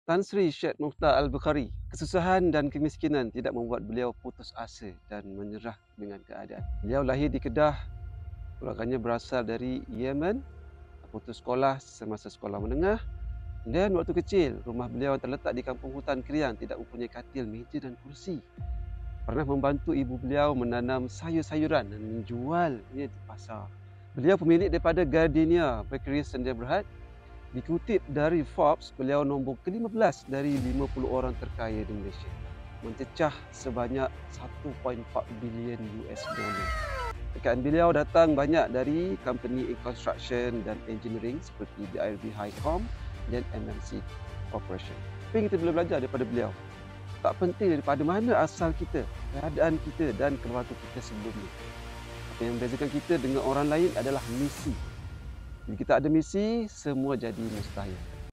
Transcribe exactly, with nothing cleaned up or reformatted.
Tan Sri Syed Mukhtar Al-Bukhari, kesusahan dan kemiskinan tidak membuat beliau putus asa dan menyerah dengan keadaan. Beliau lahir di Kedah, keluarganya berasal dari Yemen, putus sekolah semasa sekolah menengah, dan waktu kecil rumah beliau yang terletak di kampung hutan Kriang tidak mempunyai katil, meja dan kursi. Pernah membantu ibu beliau menanam sayur-sayuran dan menjualnya di pasar. Beliau pemilik daripada Gardenia Bakery Sedia Berhad. Dikutip dari Forbes, beliau nombor ke lima belas dari lima puluh orang terkaya di Malaysia, mencecah sebanyak satu perpuluhan empat bilion U S dollar. Kekayaan beliau datang banyak dari company in construction dan engineering seperti B R B Highcom dan M N C Corporation. Apa yang kita boleh belajar daripada beliau? Tak penting daripada mana asal kita, keadaan kita dan keluarga kita sebelumnya. Apa yang membezakan kita dengan orang lain adalah misi. Bila kita ada misi, semua jadi mustahil.